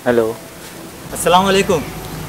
Hello. अस्सलाम वालेकुम।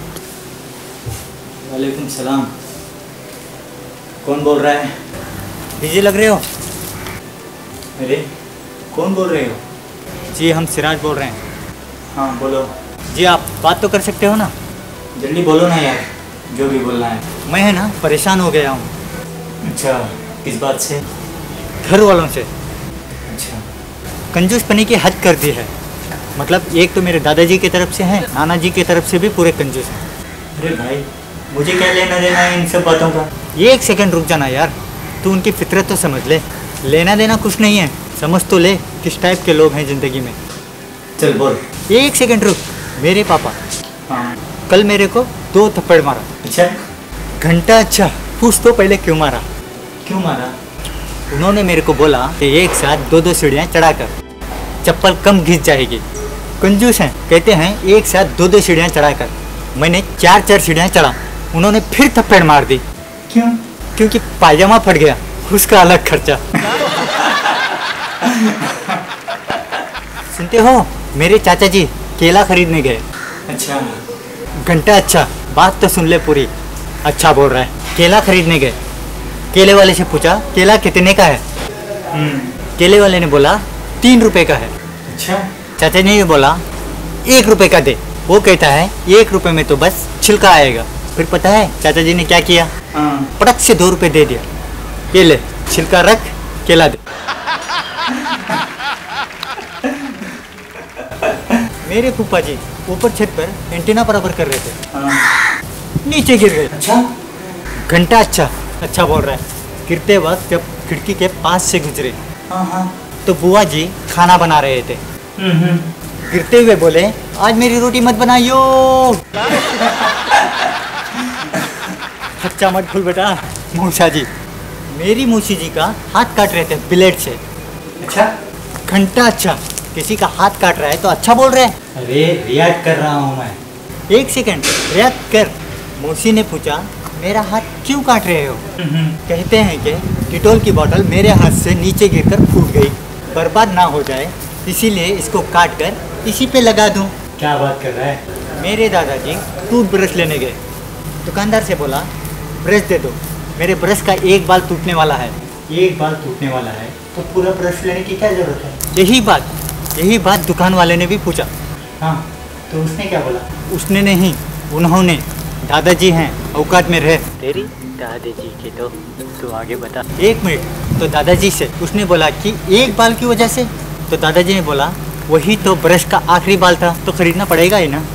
वालेकुम सलाम। कौन बोल रहा है? बिजी लग रहे हो। अरे कौन बोल रहे हो? जी हम सिराज बोल रहे हैं। हाँ बोलो। जी आप बात तो कर सकते हो ना? जल्दी बोलो ना यार, जो भी बोलना है। मैं है ना परेशान हो गया हूँ। अच्छा, किस बात से? घर वालों से। अच्छा। कंजूसपनी की हद कर दी है। मतलब एक तो मेरे दादाजी की तरफ से है, नाना जी की तरफ से भी पूरे कंजूस हैं। अरे भाई मुझे क्या लेना देना है इन सब बातों का? ये एक सेकंड रुक जाना यार, तू उनकी फितरत तो समझ ले। लेना देना कुछ नहीं है, समझ तो ले किस टाइप के लोग हैं ज़िंदगी में। चल बोल। एक सेकंड रुक। मेरे पापा हाँ कल मेरे को 2 थप्पड़ मारा। अच्छा घंटा? अच्छा पूछ तो पहले क्यों मारा? क्यों मारा? उन्होंने मेरे को बोला कि एक साथ 2-2 सीढ़ियाँ चढ़ाकर चप्पल कम घिस जाएगी। कंजूस हैं, कहते हैं एक साथ 2-2 सीढ़ियाँ चढ़ाकर। मैंने 4-4 सीढ़ियाँ चढ़ा, उन्होंने फिर थप्पड़ मार दी। क्यों? क्योंकि पायजामा फट गया, उसका अलग खर्चा। सुनते हो, मेरे चाचा जी केला खरीदने गए। अच्छा घंटा? अच्छा बात तो सुन ले पूरी। अच्छा बोल रहा है। केला खरीदने गए, केले वाले से पूछा केला कितने का है? केले वाले ने बोला 3 रुपए का है। अच्छा। चाचा ने बोला 1 रुपए का दे। वो कहता है 1 रुपए में तो बस छिलका आएगा। फिर पता है चाचा जी ने क्या किया? पटक से 2 रुपए दे दिया। ये ले छिलका रख, केला दे। मेरे फूफा जी ऊपर छत पर एंटीना बराबर कर रहे थे, नीचे गिर गए। अच्छा घंटा? अच्छा अच्छा बोल रहा है। गिरते वक्त जब खिड़की के पास से गुजरे तो बुआ जी खाना बना रहे थे। गिरते हुए बोले आज मेरी रोटी मत बनाइयो। अच्छा मत भूल बेटा। मौसा जी, मेरी मौसी जी का हाथ काट रहे थे ब्लेड से। अच्छा घंटा? अच्छा किसी का हाथ काट रहा है तो अच्छा बोल रहे हैं। अरे रिएक्ट कर रहा हूँ मैं। एक सेकंड रिएक्ट कर। मौसी ने पूछा मेरा हाथ क्यों काट रहे हो? कहते हैं कि डिटॉल की बोतल मेरे हाथ से नीचे गिरकर फूट गई, बर्बाद ना हो जाए इसीलिए इसको काट कर इसी पे लगा दूं। क्या बात कर रहा है? मेरे दादाजी टूथ ब्रश लेने गए, दुकानदार से बोला ब्रश दे दो, मेरे ब्रश का एक बाल टूटने वाला है। एक बाल टूटने वाला है तो पूरा ब्रश लेने की क्या जरूरत है? यही बात दुकान वाले ने भी पूछा। हाँ तो उसने क्या बोला? उसने नहीं, उन्होंने। दादाजी हैं, औकात में रहे। तेरी दादाजी के तो तू आगे बता। 1 मिनट। तो दादाजी से उसने बोला कि एक बाल की वजह से? तो दादाजी ने बोला वही तो ब्रश का आखिरी बाल था तो खरीदना पड़ेगा ही ना।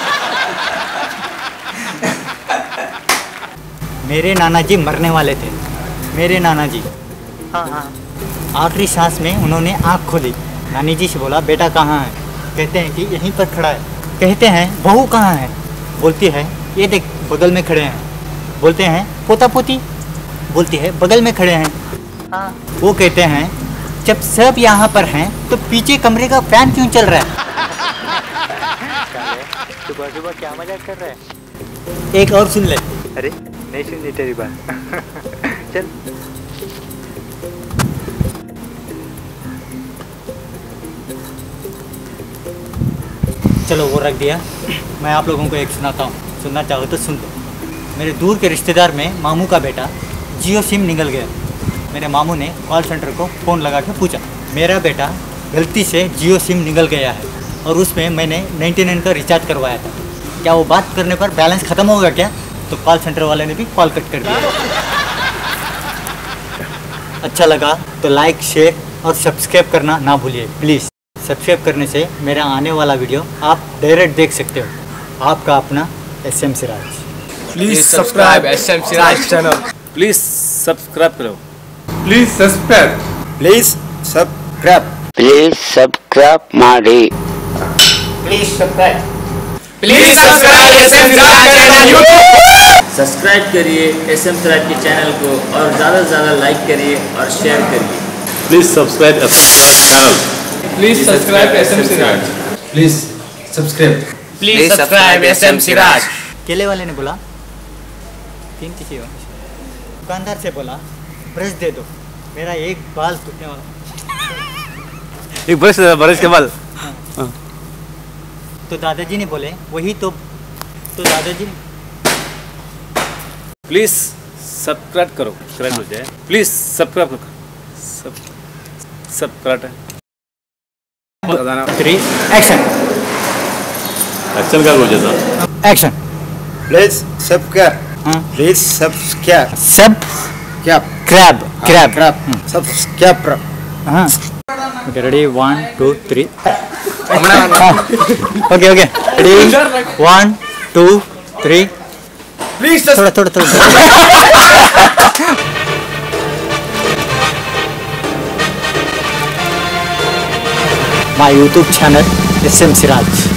मेरे नाना जी मरने वाले थे। मेरे नाना जी हाँ आखिरी सांस में उन्होंने आँख खोली। नानी जी से बोला बेटा कहाँ है? कहते हैं कि यहीं पर खड़ा है। कहते हैं बहू कहाँ है? बोलती है ये देख बगल में खड़े हैं। बोलते हैं पोता पोती? बोलती है बगल में खड़े हैं। हाँ। वो कहते हैं जब सब यहाँ पर हैं तो पीछे कमरे का फैन क्यों चल रहा है? सुबह सुबह क्या मजाक कर रहा है? एक और सुन ले। अरे नहीं सुननी तेरी बात। चल। चलो वो रख दिया। मैं आप लोगों को एक सुनाता हूँ, सुनना चाहो तो सुन लो। मेरे दूर के रिश्तेदार में मामू का बेटा जियो सिम निकल गया। मेरे मामू ने कॉल सेंटर को फ़ोन लगा के पूछा मेरा बेटा गलती से जियो सिम निकल गया है और उसमें मैंने 99 का रिचार्ज करवाया था, क्या वो बात करने पर बैलेंस ख़त्म होगा क्या? तो कॉल सेंटर वाले ने भी कॉल कट कर दिया। अच्छा लगा तो लाइक, शेयर और सब्सक्राइब करना ना भूलिए प्लीज़। सब्सक्राइब करने से मेरा आने वाला वीडियो आप डायरेक्ट देख सकते हो। आपका अपना SM Siraj. Please subscribe SM Siraj channel. Please subscribe करो। Please subscribe. Please subscribe. Please subscribe मारे। Please subscribe. Please subscribe SM Siraj channel YouTube. Subscribe करिए SM सिराज के चैनल को और ज़्यादा से ज़्यादा लाइक करिए और शेयर करिए। Please subscribe channel. Please subscribe SM Siraj. Please subscribe. Please subscribe SM Siraj. केले वाले ने बोला 3 किसी और। दुकानदार से बोला ब्रश दे दो, मेरा एक बाल टूटने वाला। एक ब्रश के बाल। तो दादाजी ने बोले वही तो दादाजी प्लीज सब्सक्राइब करो, सब्सक्राइब हो जाए, प्लीज सब्सक्राइब करो, सब्सक्राइब 3 एक्शन एक्शन का हो जाता एक्शन Please subscribe. हाँ। Please subscribe. सब Crab. Crab crab Crab. Subscribe. हाँ okay ready 1 2 3 okay okay ready 1 2 3 Please थोड़ा subscribe. थोड़ा my YouTube channel SM Siraj